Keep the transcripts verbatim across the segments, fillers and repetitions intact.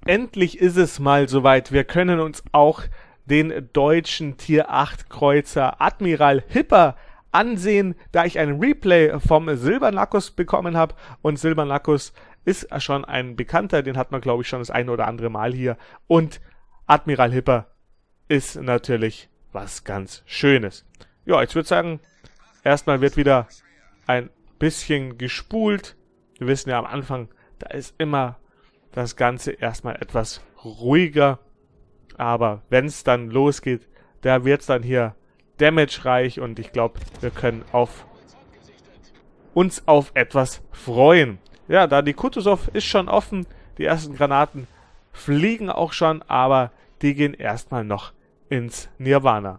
endlich ist es mal soweit. Wir können uns auch den deutschen Tier acht Kreuzer Admiral Hipper ansehen, da ich ein Replay vom Silbernackus bekommen habe. Und Silbernackus ist schon ein Bekannter, den hat man, glaube ich, schon das eine oder andere Mal hier. Und Admiral Hipper ist natürlich was ganz Schönes. Ja, ich würde sagen, erstmal wird wieder ein bisschen gespult. Wir wissen ja am Anfang, da ist immer das Ganze erstmal etwas ruhiger. Aber wenn es dann losgeht, da wird es dann hier damage-reich und ich glaube, wir können auf uns auf etwas freuen. Ja, da die Kutuzov ist schon offen, die ersten Granaten fliegen auch schon, aber die gehen erstmal noch ins Nirvana.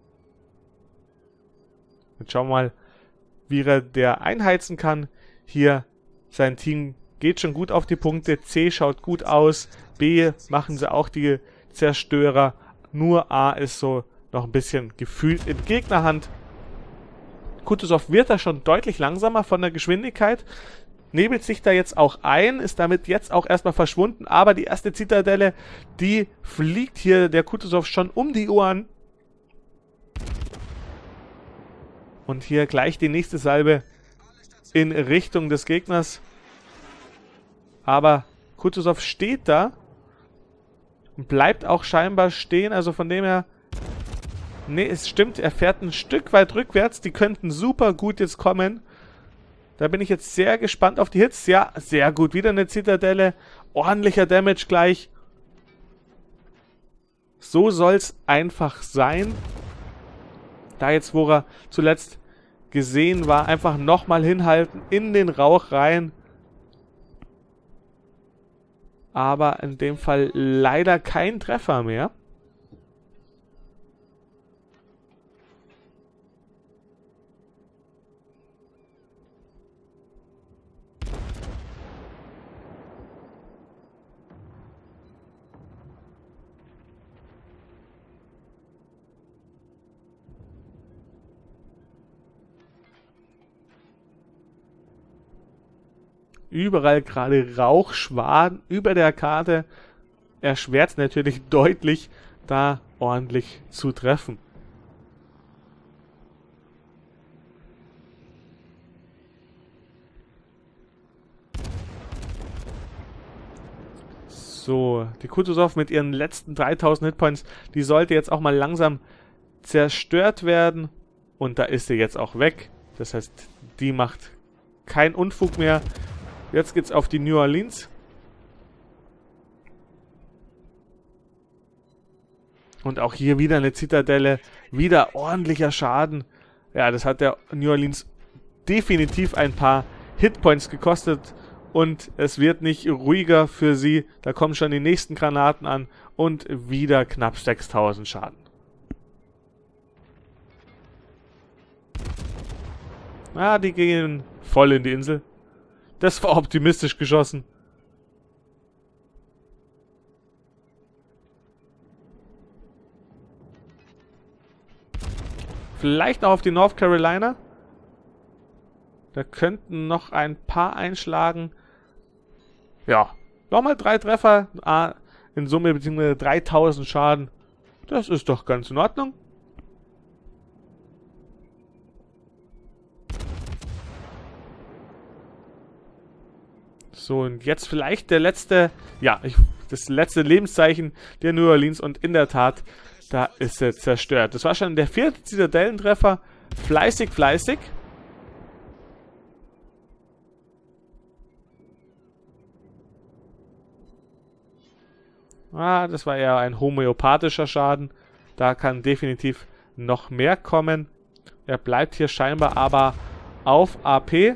Jetzt schauen wir mal, wie er der einheizen kann. Hier, sein Team geht schon gut auf die Punkte. C schaut gut aus. B machen sie auch die Zerstörer. Nur A ist so noch ein bisschen gefühlt in Gegnerhand. Kutuzov wird da schon deutlich langsamer von der Geschwindigkeit. Nebelt sich da jetzt auch ein, ist damit jetzt auch erstmal verschwunden. Aber die erste Zitadelle, die fliegt hier der Kutuzov schon um die Ohren. Und hier gleich die nächste Salbe in Richtung des Gegners. Aber Kutuzov steht da. Und bleibt auch scheinbar stehen. Also von dem her... Ne, es stimmt. Er fährt ein Stück weit rückwärts. Die könnten super gut jetzt kommen. Da bin ich jetzt sehr gespannt auf die Hits. Ja, sehr gut. Wieder eine Zitadelle. Ordentlicher Damage gleich. So soll es einfach sein. Da jetzt, wo er zuletzt gesehen war, einfach nochmal hinhalten, in den Rauch rein. Aber in dem Fall leider kein Treffer mehr. Überall gerade Rauchschwaden über der Karte. Erschwert es natürlich deutlich, da ordentlich zu treffen. So, die Kutuzov mit ihren letzten dreitausend Hitpoints, die sollte jetzt auch mal langsam zerstört werden. Und da ist sie jetzt auch weg. Das heißt, die macht keinen Unfug mehr. Jetzt geht's auf die New Orleans. Und auch hier wieder eine Zitadelle. Wieder ordentlicher Schaden. Ja, das hat der New Orleans definitiv ein paar Hitpoints gekostet. Und es wird nicht ruhiger für sie. Da kommen schon die nächsten Granaten an. Und wieder knapp sechstausend Schaden. Ah, die gehen voll in die Insel. Das war optimistisch geschossen. Vielleicht noch auf die North Carolina. Da könnten noch ein paar einschlagen. Ja, nochmal drei Treffer. Ah, in Summe beziehungsweise dreitausend Schaden. Das ist doch ganz in Ordnung. So, und jetzt vielleicht der letzte, ja, ich, das letzte Lebenszeichen der New Orleans und in der Tat, da ist er zerstört. Das war schon der vierte Zitadellentreffer. Fleißig, fleißig. Ah, das war eher ein homöopathischer Schaden. Da kann definitiv noch mehr kommen. Er bleibt hier scheinbar aber auf A P.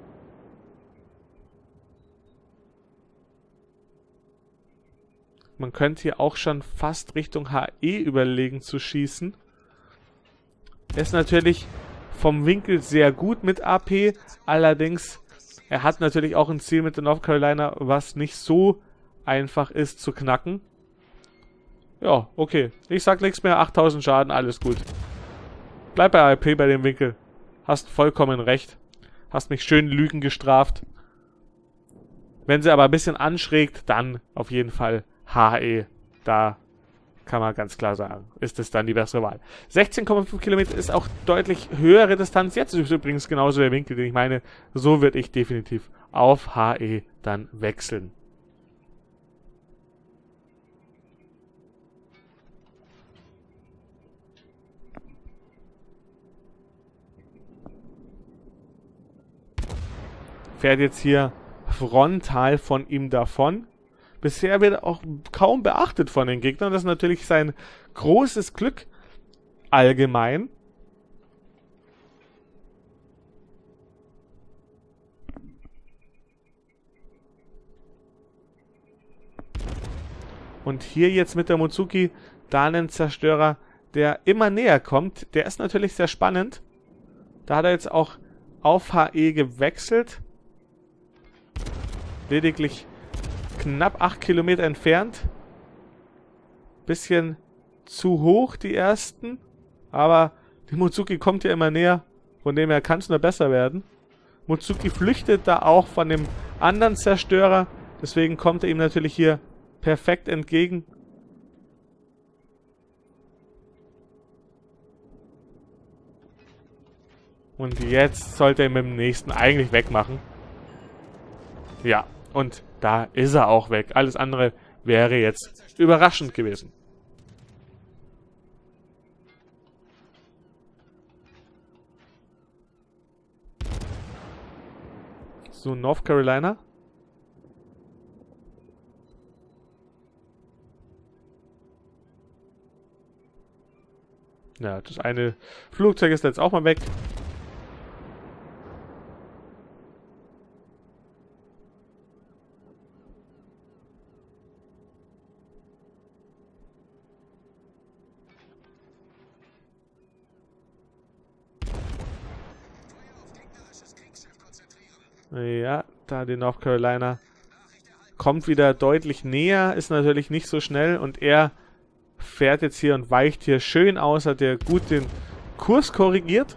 Man könnte hier auch schon fast Richtung H E überlegen zu schießen. Er ist natürlich vom Winkel sehr gut mit A P. Allerdings, er hat natürlich auch ein Ziel mit der North Carolina, was nicht so einfach ist zu knacken. Ja, okay. Ich sag nichts mehr. achttausend Schaden, alles gut. Bleib bei A P bei dem Winkel. Hast vollkommen recht. Hast mich schön Lügen gestraft. Wenn sie aber ein bisschen anschrägt, dann auf jeden Fall H E. Da kann man ganz klar sagen, ist es dann die bessere Wahl. sechzehn Komma fünf Kilometer ist auch deutlich höhere Distanz. Jetzt ist übrigens genauso der Winkel, den ich meine. So würde ich definitiv auf H E dann wechseln. Fährt jetzt hier frontal von ihm davon. Bisher wird er auch kaum beachtet von den Gegnern. Das ist natürlich sein großes Glück allgemein. Und hier jetzt mit der Mozuki da einen Zerstörer, der immer näher kommt. Der ist natürlich sehr spannend. Da hat er jetzt auch auf H E gewechselt. Lediglich knapp acht Kilometer entfernt. Bisschen zu hoch, die ersten. Aber die Mozuki kommt ja immer näher. Von dem her kann es nur besser werden. Mozuki flüchtet da auch von dem anderen Zerstörer. Deswegen kommt er ihm natürlich hier perfekt entgegen. Und jetzt sollte er ihn mit dem nächsten eigentlich wegmachen. Ja, und da ist er auch weg. Alles andere wäre jetzt überraschend gewesen. So, North Carolina. Ja, das eine Flugzeug ist jetzt auch mal weg. Ja, da die North Carolina kommt wieder deutlich näher, ist natürlich nicht so schnell und er fährt jetzt hier und weicht hier schön aus, hat er gut den Kurs korrigiert.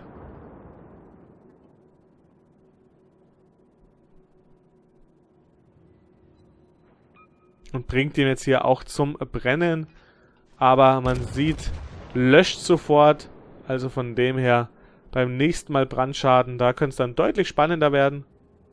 Und bringt ihn jetzt hier auch zum Brennen, aber man sieht, löscht sofort, also von dem her beim nächsten Mal Brandschaden, da könnte es dann deutlich spannender werden.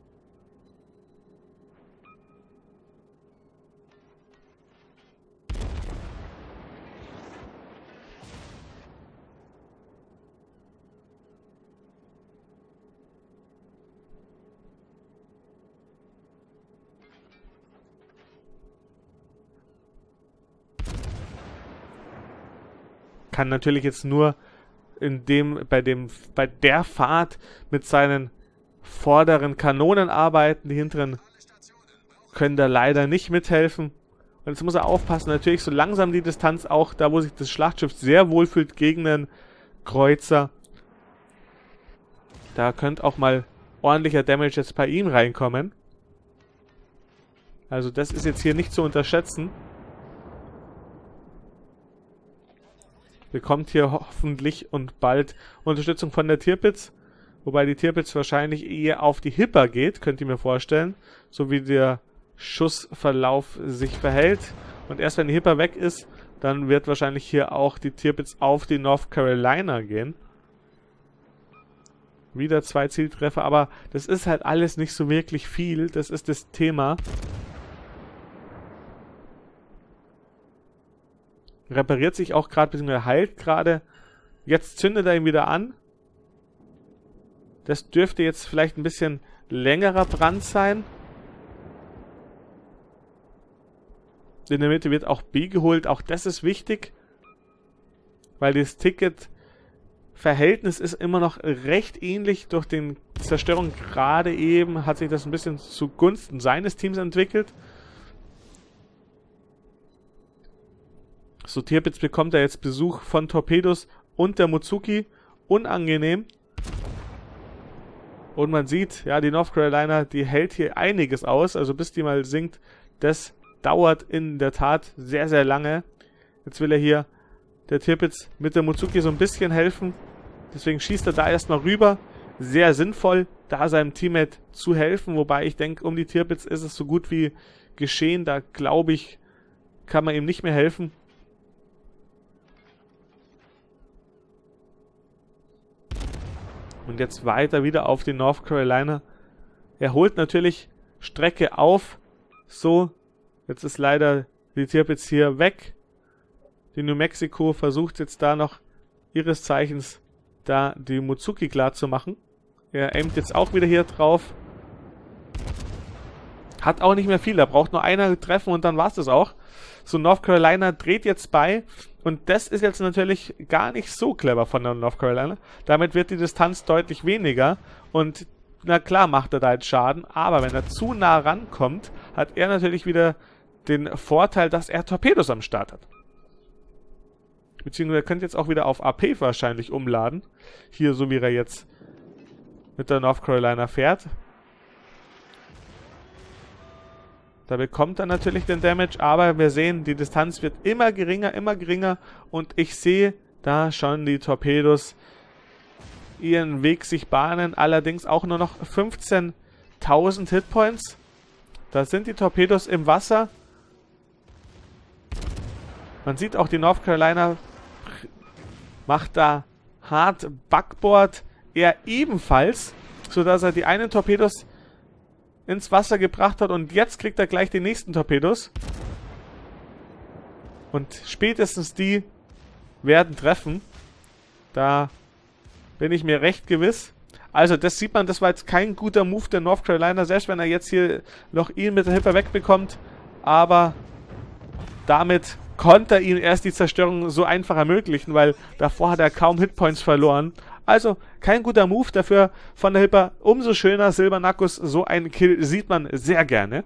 Kann natürlich jetzt nur in dem, bei dem, bei der Fahrt mit seinen vorderen Kanonen arbeiten. Die hinteren können da leider nicht mithelfen. Und jetzt muss er aufpassen, natürlich so langsam die Distanz auch, da wo sich das Schlachtschiff sehr wohl fühlt gegen einen Kreuzer. Da könnte auch mal ordentlicher Damage jetzt bei ihm reinkommen. Also das ist jetzt hier nicht zu unterschätzen. Bekommt hier hoffentlich und bald Unterstützung von der Tirpitz. Wobei die Tirpitz wahrscheinlich eher auf die Hipper geht, könnt ihr mir vorstellen. So wie der Schussverlauf sich verhält. Und erst wenn die Hipper weg ist, dann wird wahrscheinlich hier auch die Tirpitz auf die North Carolina gehen. Wieder zwei Zieltreffer, aber das ist halt alles nicht so wirklich viel. Das ist das Thema. Repariert sich auch gerade, beziehungsweise heilt gerade. Jetzt zündet er ihn wieder an. Das dürfte jetzt vielleicht ein bisschen längerer Brand sein. In der Mitte wird auch B geholt. Auch das ist wichtig. Weil das Ticket-Verhältnis ist immer noch recht ähnlich. Durch den Zerstörung gerade eben hat sich das ein bisschen zugunsten seines Teams entwickelt. So, Tirpitz bekommt er jetzt Besuch von Torpedos und der Mozuki. Unangenehm. Und man sieht, ja, die North Carolina, die hält hier einiges aus. Also bis die mal sinkt, das dauert in der Tat sehr, sehr lange. Jetzt will er hier, der Tirpitz, mit der Mozuki so ein bisschen helfen. Deswegen schießt er da erstmal rüber. Sehr sinnvoll, da seinem Teammate zu helfen. Wobei ich denke, um die Tirpitz ist es so gut wie geschehen. Da glaube ich, kann man ihm nicht mehr helfen. Und jetzt weiter wieder auf den North Carolina. Er holt natürlich Strecke auf. So, jetzt ist leider die Tirpitz hier weg. Die New Mexico versucht jetzt da noch ihres Zeichens da die Mozuki klar zu machen. Er aimt jetzt auch wieder hier drauf. Hat auch nicht mehr viel, da braucht nur einer treffen und dann war es das auch. So, North Carolina dreht jetzt bei und das ist jetzt natürlich gar nicht so clever von der North Carolina. Damit wird die Distanz deutlich weniger und na klar macht er da jetzt Schaden, aber wenn er zu nah rankommt, hat er natürlich wieder den Vorteil, dass er Torpedos am Start hat. Beziehungsweise er könnte jetzt auch wieder auf A P wahrscheinlich umladen. Hier, so wie er jetzt mit der North Carolina fährt. Da bekommt er natürlich den Damage, aber wir sehen, die Distanz wird immer geringer, immer geringer. Und ich sehe da schon die Torpedos ihren Weg sich bahnen. Allerdings auch nur noch fünfzehntausend Hitpoints. Da sind die Torpedos im Wasser. Man sieht auch, die North Carolina macht da hart Backboard. Er ebenfalls, sodass er die einen Torpedos ins Wasser gebracht hat und jetzt kriegt er gleich die nächsten Torpedos. Und spätestens die werden treffen. Da bin ich mir recht gewiss. Also das sieht man, das war jetzt kein guter Move der North Carolina, selbst wenn er jetzt hier noch ihn mit der Hipper wegbekommt. Aber damit konnte er ihm erst die Zerstörung so einfach ermöglichen, weil davor hat er kaum Hitpoints verloren. Also kein guter Move, dafür von der Hipper umso schöner. Silbernackus, so einen Kill sieht man sehr gerne.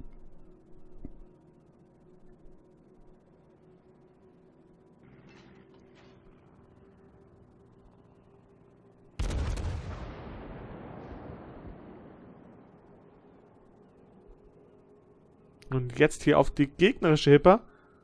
Und jetzt hier auf die gegnerische Hipper.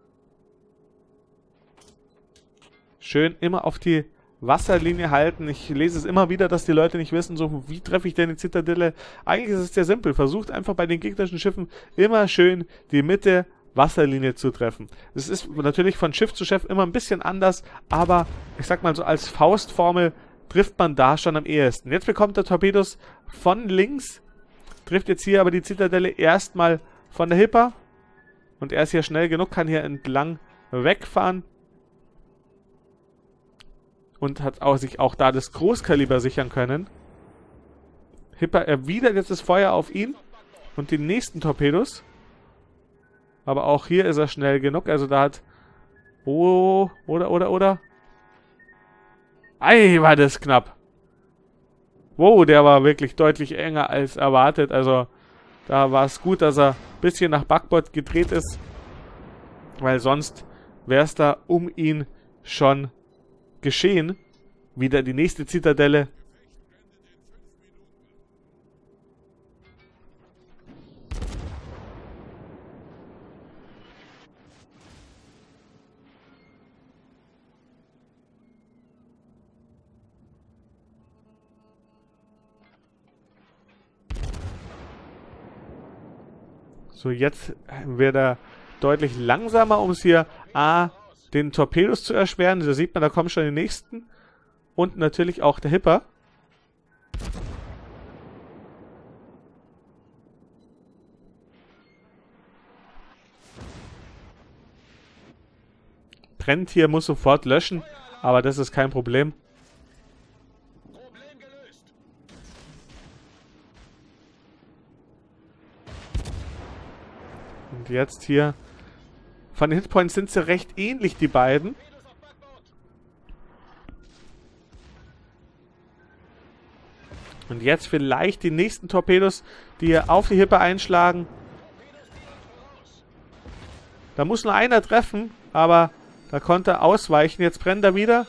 Schön immer auf die Wasserlinie halten. Ich lese es immer wieder, dass die Leute nicht wissen, so wie treffe ich denn die Zitadelle. Eigentlich ist es sehr simpel. Versucht einfach bei den gegnerischen Schiffen immer schön die Mitte Wasserlinie zu treffen. Es ist natürlich von Schiff zu Schiff immer ein bisschen anders, aber ich sag mal so als Faustformel trifft man da schon am ehesten. Jetzt bekommt er Torpedos von links, trifft jetzt hier aber die Zitadelle erstmal von der Hipper und er ist hier schnell genug, kann hier entlang wegfahren. Und hat auch sich auch da das Großkaliber sichern können. Hipper erwidert jetzt das Feuer auf ihn. Und die nächsten Torpedos. Aber auch hier ist er schnell genug. Also da hat... Oh, oder, oder, oder. Ei, war das knapp. Wow, der war wirklich deutlich enger als erwartet. Also da war es gut, dass er ein bisschen nach Backbord gedreht ist. Weil sonst wäre es da um ihn schon geschehen. Wieder die nächste Zitadelle. So, jetzt wird er deutlich langsamer, um es hier A, den Torpedos zu erschweren. Da sieht man, da kommen schon die nächsten. Und natürlich auch der Hipper. Brennt hier, muss sofort löschen. Aber das ist kein Problem. Und jetzt hier... Von den Hitpoints sind sie recht ähnlich, die beiden. Und jetzt vielleicht die nächsten Torpedos, die hier auf die Hipper einschlagen. Da muss nur einer treffen, aber da konnte er ausweichen. Jetzt brennt er wieder.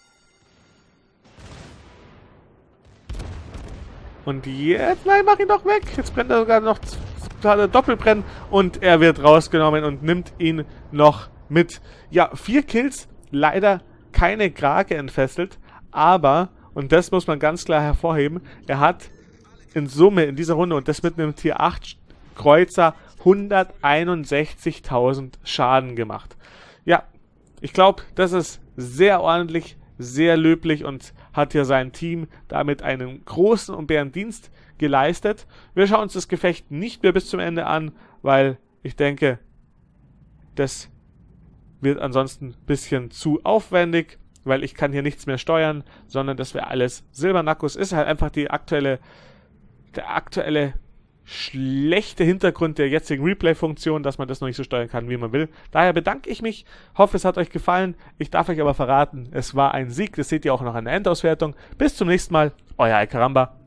Und jetzt, nein, mach ihn doch weg. Jetzt brennt er sogar noch Doppelbrennen und er wird rausgenommen und nimmt ihn noch mit. Ja, vier Kills, leider keine Krake entfesselt, aber, und das muss man ganz klar hervorheben, er hat in Summe in dieser Runde und das mit einem Tier acht Kreuzer hunderteinundsechzigtausend Schaden gemacht. Ja, ich glaube, das ist sehr ordentlich, sehr löblich und hat hier sein Team damit einen großen und Bärendienst geleistet. Wir schauen uns das Gefecht nicht mehr bis zum Ende an, weil ich denke, das wird ansonsten ein bisschen zu aufwendig, weil ich kann hier nichts mehr steuern, sondern das wäre alles Silbernackus. Ist halt einfach die aktuelle, der aktuelle schlechte Hintergrund der jetzigen Replay-Funktion, dass man das noch nicht so steuern kann, wie man will. Daher bedanke ich mich, hoffe es hat euch gefallen. Ich darf euch aber verraten, es war ein Sieg, das seht ihr auch noch an der Endauswertung. Bis zum nächsten Mal, euer Alcaramba.